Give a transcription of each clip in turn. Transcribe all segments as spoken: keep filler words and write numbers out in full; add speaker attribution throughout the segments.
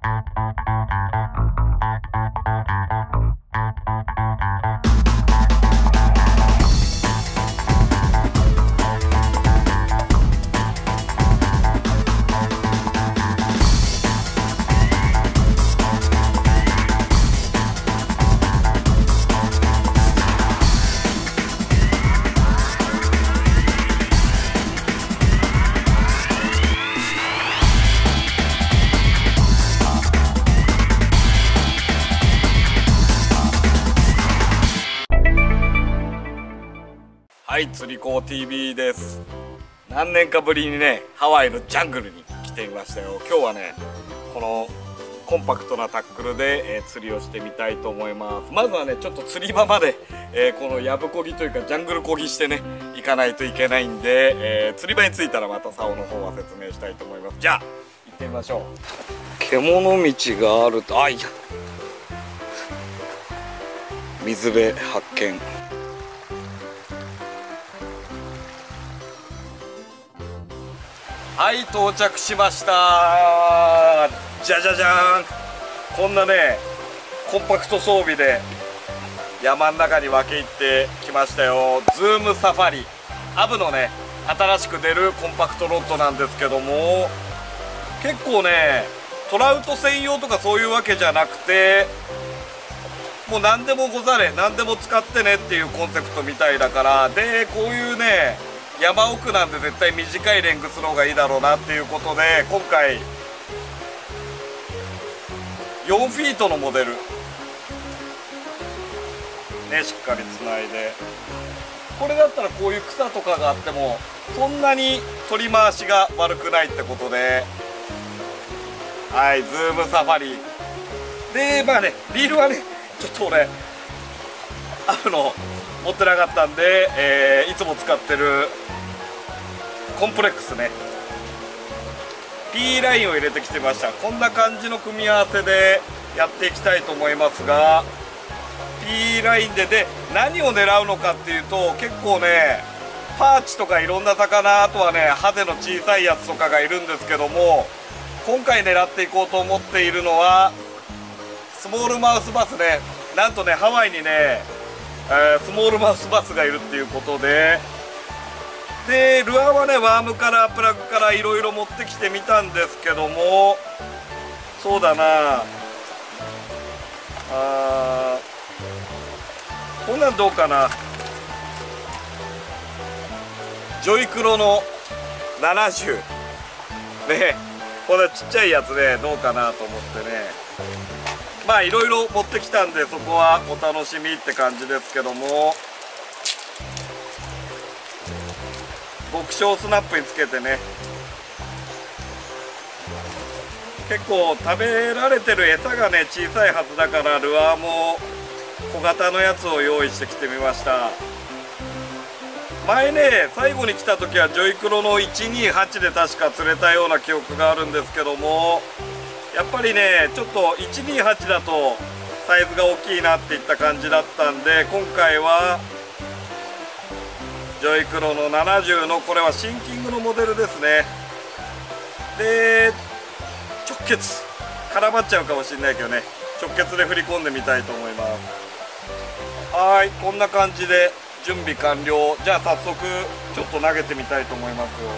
Speaker 1: はい、釣り子 ティービー です。何年かぶりにね、ハワイのジャングルに来てみましたよ。今日はね、このコンパクトなタックルで、えー、釣りをしてみたいと思います。まずはね、ちょっと釣り場まで、えー、このやぶこぎというかジャングルこぎしてね、行かないといけないんで、えー、釣り場に着いたらまた竿の方は説明したいと思います。じゃあ行ってみましょう。獣道があると、あ、いや、水辺発見。はい、到着しました。じゃじゃじゃーん。こんなね、コンパクト装備で山の中に分け入ってきましたよ。ズームサファリ、アブのね、新しく出るコンパクトロッドなんですけども、結構ね、トラウト専用とかそういうわけじゃなくて、もう何でもござれ、何でも使ってねっていうコンセプトみたいだから、でこういうね、山奥なんで絶対短いレングスの方がいいだろうなっていうことで、今回よんフィートのモデルね、しっかりつないで、これだったらこういう草とかがあってもそんなに取り回しが悪くないってことで、はい、ズームサファリで、まあね、リールはね、ちょっと俺アブの持ってなかったんで、えー、いつも使ってるコンプレックスね、 P ラインを入れてきてました。こんな感じの組み合わせでやっていきたいと思いますが、 P ラインでで何を狙うのかっていうと、結構ね、パーチとかいろんな魚、あとはね、ハゼの小さいやつとかがいるんですけども、今回狙っていこうと思っているのはスモールマウスバスね。なんとね、ハワイにね、えー、スモールマウスバスがいるっていうことで、でルアーはね、ワームからプラグからいろいろ持ってきてみたんですけども、そうだなあ、こんなんどうかな、ジョイクロのななじゅうね、これちっちゃいやつでどうかなと思ってね、まあいろいろ持ってきたんで、そこはお楽しみって感じですけども、極小スナップにつけてね、結構食べられてる餌がね、小さいはずだから、ルアーも小型のやつを用意してきてみました。前ね、最後に来た時はジョイクロのいちにはちで確か釣れたような記憶があるんですけども、やっぱりね、ちょっといちにはちだとサイズが大きいなっていった感じだったんで、今回はジョイクロのななじゅうの、これはシンキングのモデルですね。で直結絡まっちゃうかもしれないけどね、直結で振り込んでみたいと思います。はい、こんな感じで準備完了。じゃあ早速ちょっと投げてみたいと思いますよ。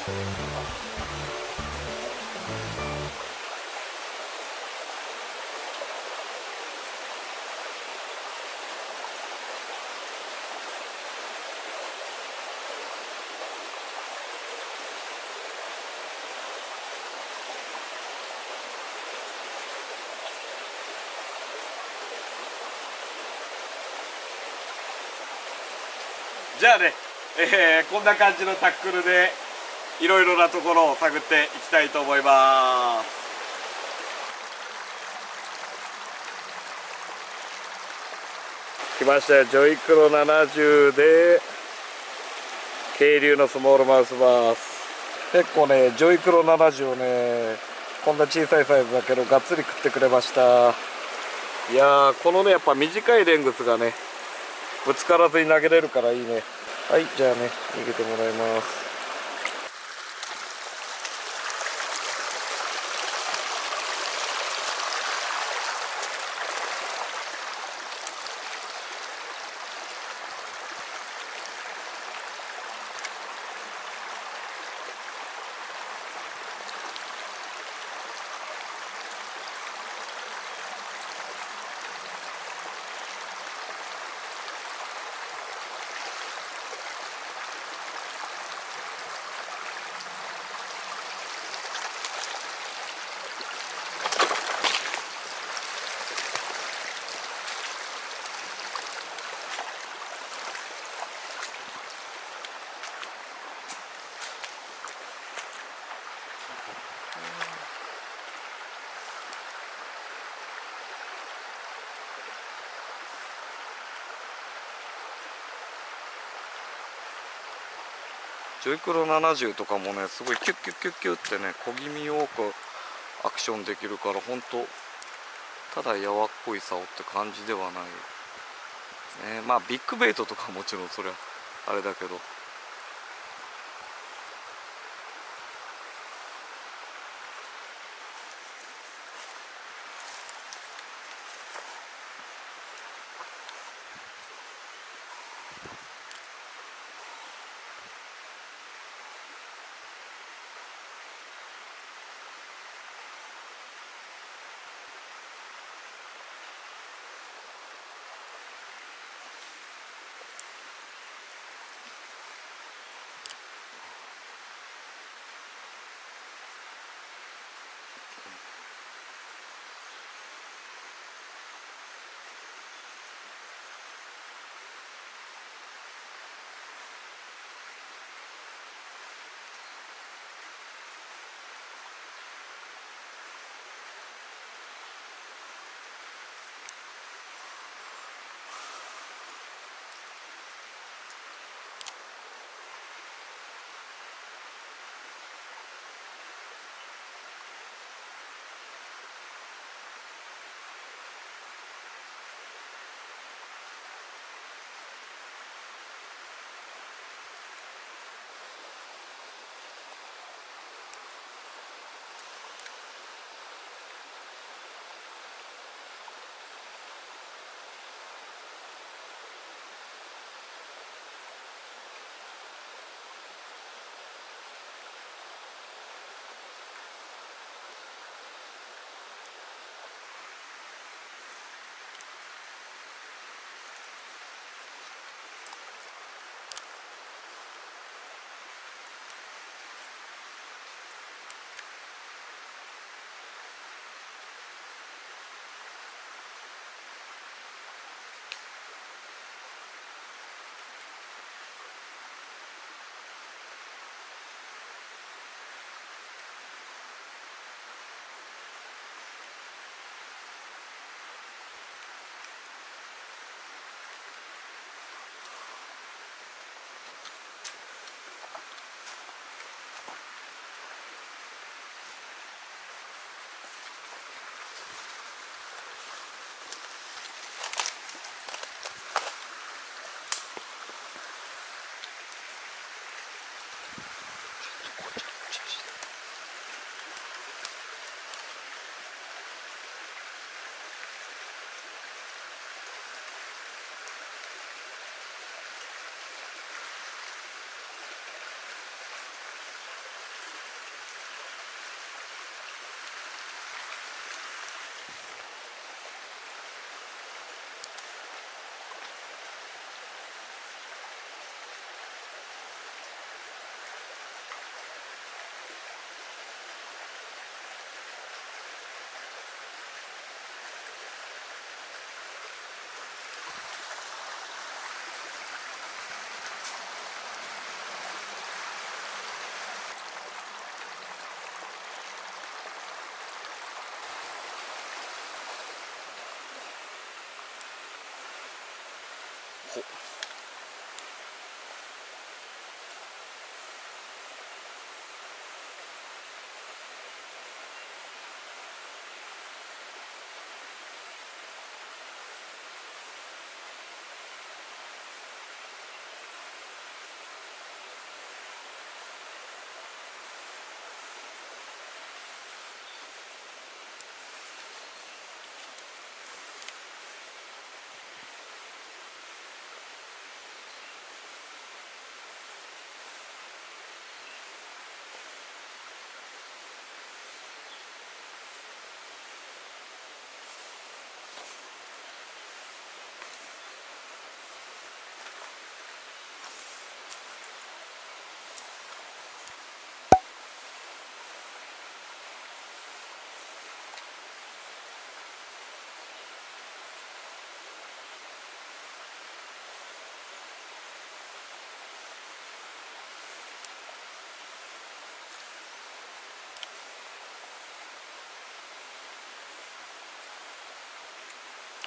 Speaker 1: じゃあね、えーこんな感じのタックルでいろいろなところを探っていきたいと思います。来ましたよ、ジョイクロななじゅうで渓流のスモールマウスバース。結構ね、ジョイクロななじゅうをね、こんな小さいサイズだけどがっつり食ってくれました。いやー、このねやっぱ短いレングスがねぶつからずに投げれるからいいね。はい、じゃあね逃げてもらいます。ジョイクロななじゅうとかもねすごいキュッキュッキュッキュッってね小気味よくアクションできるから、ほんとただやわっこい竿って感じではないね。まあビッグベイトとかもちろんそれはあれだけど、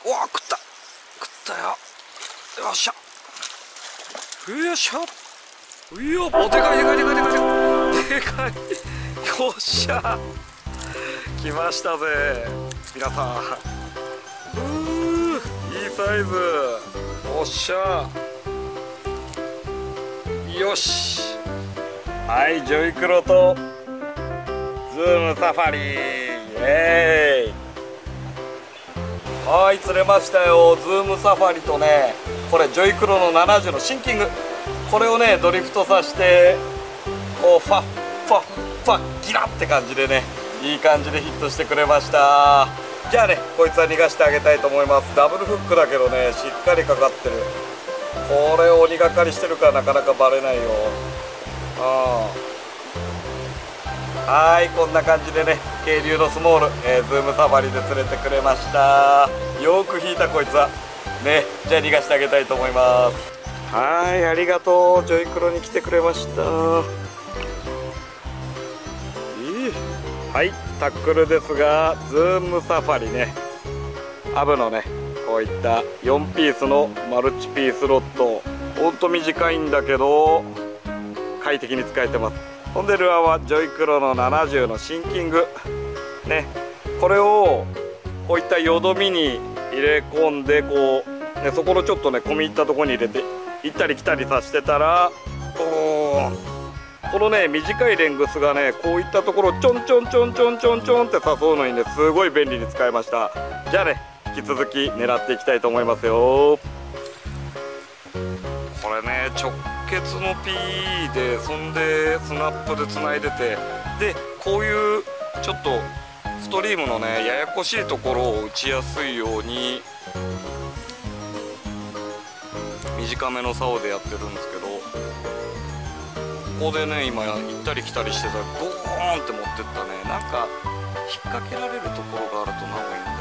Speaker 1: うわ食った食ったよ。よっしゃよっしゃうよ。おでかいでかいでかいでかいでかいよっしゃ来ましたぜ皆さん。うーいいサイズ。おっしゃよし。はい、ジョイクロとズームサファリ、イエーイ。はい、釣れましたよ。ズームサファリとね、これジョイクロのななじゅうのシンキング、これをねドリフトさせて、こうファッファッファッギラって感じでね、いい感じでヒットしてくれました。じゃあね、こいつは逃がしてあげたいと思います。ダブルフックだけどね、しっかりかかってる。これ鬼がかりしてるからなかなかバレないよ。あはい、こんな感じでね、渓流のスモール、えー、ズームサファリで釣れてくれました。よく引いたこいつはね。じゃあ逃がしてあげたいと思います。はい、ありがとう。ジョイクロに来てくれました。いい。はい、タックルですが、ズームサファリね、アブのねこういったよんピースのマルチピースロッド、ほんと短いんだけど快適に使えてます。ほんでルアーはジョイクロのななじゅうのシンキングね、これをこういったよどみに入れ込んで、こう、ね、そこのちょっとね込み入ったところに入れて行ったり来たりさせてたら、おこのね短いレングスがねこういったところちょんちょんちょんちょんちょんちょんって誘うのにねすごい便利に使えました。じゃあね、引き続き狙っていきたいと思いますよ。これね直結の ピー で、そんでスナップでつないでて、でこういうちょっとストリームのねややこしいところを打ちやすいように短めの竿でやってるんですけど、ここでね今行ったり来たりしてたらゴーンって持ってったね、なんか引っ掛けられるところがあるとなおいいん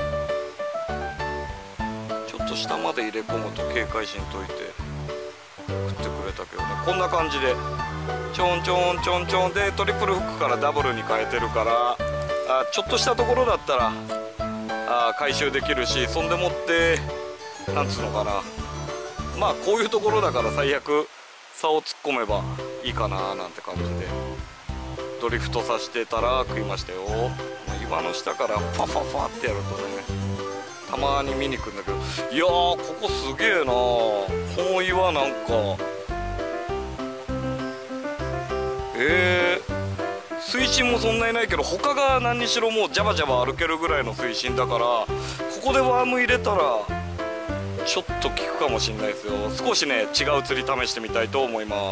Speaker 1: だけど、ちょっと下まで入れ込むと警戒心解いて食ってくれたけどね、こんな感じでちょんちょんちょんちょんでトリプルフックからダブルに変えてるから、あちょっとしたところだったらあ回収できるし、そんでもってなんつうのかな、まあこういうところだから最悪竿を突っ込めばいいかななんて感じでドリフトさせてたら食いましたよ。岩の下からファファファってやるとねたまに見に来るんだけど、いやーここすげえなー、この岩なんかえー、水深もそんなにないけど他が何にしろもうジャバジャバ歩けるぐらいの水深だから、ここでワーム入れたらちょっと効くかもしれないですよ。少しね違う釣り試してみたいと思います。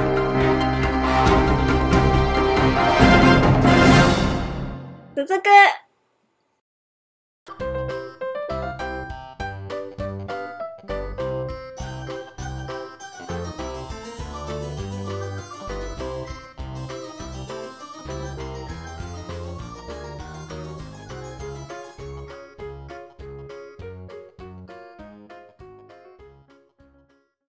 Speaker 2: 続く。